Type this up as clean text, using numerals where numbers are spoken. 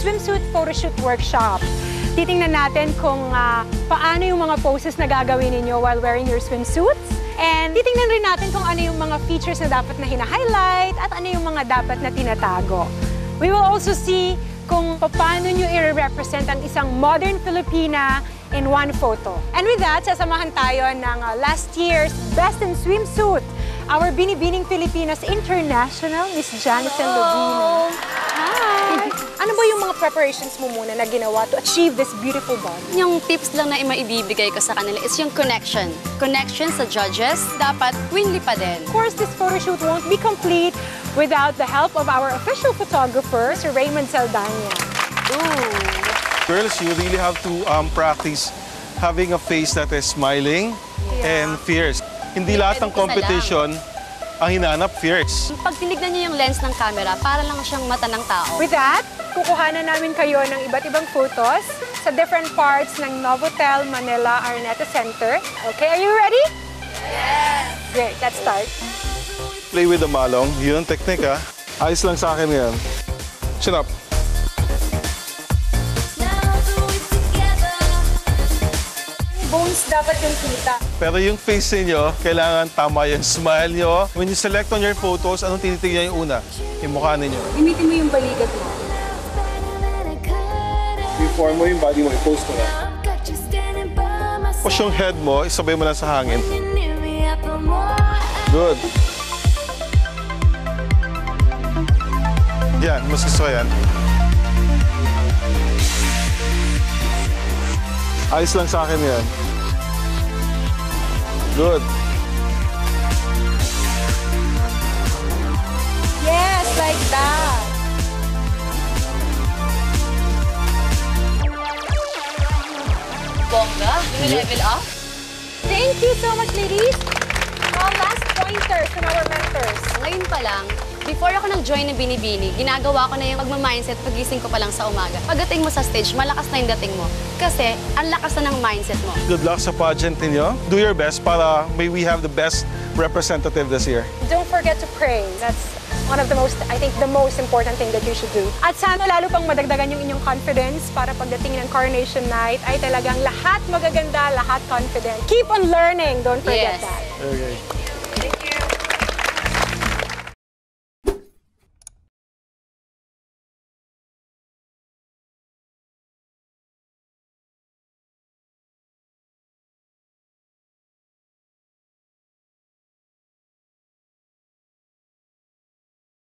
swimsuit photoshoot workshop. Titingnan natin kung paano yung mga poses na gagawin ninyo while wearing your swimsuits. And titingnan rin natin kung ano yung mga features na dapat na hina-highlight at ano yung mga dapat na tinatago. We will also see kung paano nyo i-represent ang isang modern Filipina in one photo. And with that, sasamahan tayo ng last year's Best in Swimsuit, our Binibining Filipinas International, Miss Janison Lovina. Hi! Ano ba yung mga preparations mo muna na ginawa to achieve this beautiful body? Yung tips lang na maibibigay ko sa kanila is yung connection. Connection sa judges, dapat queenly pa din. Of course, this photo shoot won't be complete without the help of our official photographer, Sir Raymond Saldana. Ooh. Girls, you really have to practice having a face that is smiling and fierce. Hindi lahat ng competition ang hinanap fierce. Pag tinignan niyo yung lens ng camera, para lang siyang mata ng tao. With that, kukuhanan namin kayo ng iba't ibang photos sa different parts ng Novotel Manila Araneta Center. Okay, are you ready? Yes! Great, let's start. Play with the malong. Yun ang technique, ha? Ayos lang sa akin yan. Chin up. Bones dapat yung kita. Pero yung face niyo, kailangan tama yung smile niyo. When you select on your photos, anong tinitignan yung una? Yung mukha ninyo. Gamitin mo yung balikat mo. I-form mo yung body mo, i-post mo na. Push yung head mo, isabay mo lang sa hangin. Good. Yan, mas gusto yan. Ayos lang sa akin yan. Good. Yes, like that. Bongga, level up. Thank you so much, ladies. Last pointers from our mentors. Ngayon pa lang, before ako nag-join ng Binibini, ginagawa ko na yung pagma-mindset pagising ko pa lang sa umaga. Pagdating mo sa stage, malakas na yung dating mo. Kasi, ang lakas na ng mindset mo. Good luck sa pageant ninyo. Do your best para may we have the best representative this year. Don't forget to pray. That's one of the most, I think, the most important thing that you should do. At sana lalo pang madagdagan yung inyong confidence para pagdating ng coronation night ay talagang lahat magaganda, lahat confident. Keep on learning. Don't forget Yes. that. Okay.